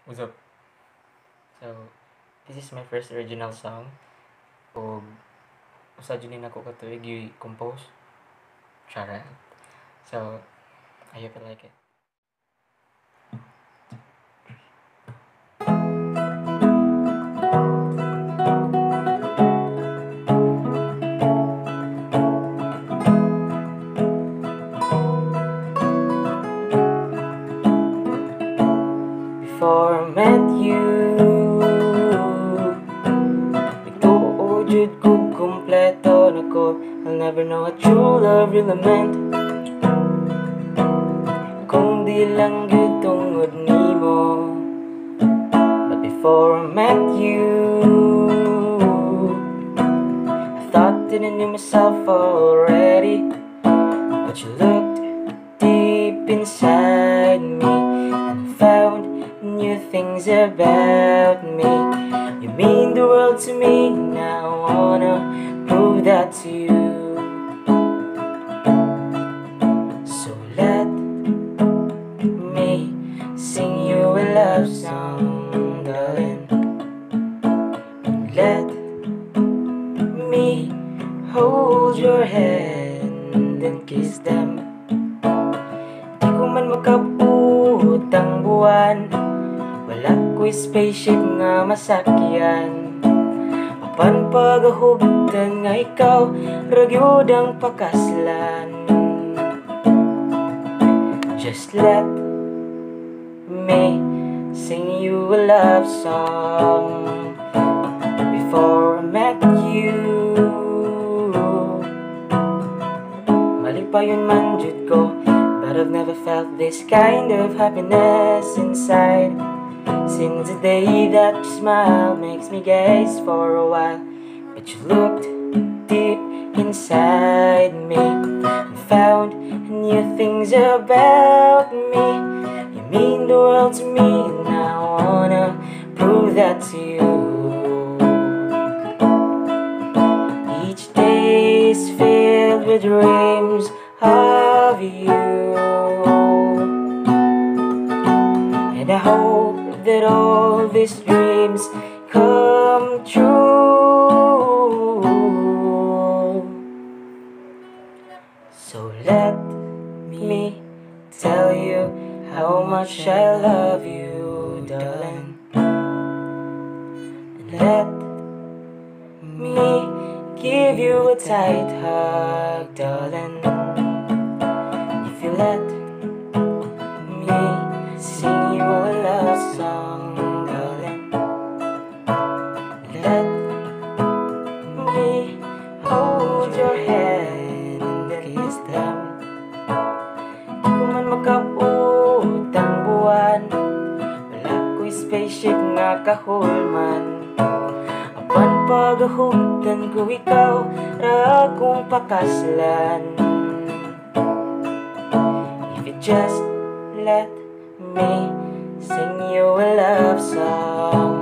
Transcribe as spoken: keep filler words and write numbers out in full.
What's up? So, this is my first original song. O, usa dyan din ako katuig i-compose. Charot. So, I hope you like it. Before I met you, nagtuo jud ko kompleto na ko. I'll never know what true love really meant kung di lang gyud tungod nimo. But before I met you, I thought that I knew myself already. But you looked deep inside me and found new things about me. You mean the world to me, now I wanna prove that to you. So let me sing you a love song, darling. Let me hold your hand and kiss them. Di ko man makabuot ang buwan, wala ko'y spaceship nga masakyan. Apan pagahugdan nga ikaw, ragyod ang pakaslan. Just let me sing you a love song. Before I met you, mali pa yun man jud ko, but I've never felt this kind of happiness inside. Since the day that your smile makes me gaze for a while. But you looked deep inside me and found new things about me. You mean the world to me, and I wanna prove that to you. Each day is filled with dreams of you, and I hope that all these dreams come true. So let me tell you how much I love you, darling. And let me give you a tight hug, darling. If you let me sing you a love song, darling. Let me hold your hand and kiss them. Di ko man makabuot ang buwan, wala ko'y spaceship nga kahulman. Apan pagahugdan ko ikaw, ra akong pakaslan. If you just let me sing you a love song,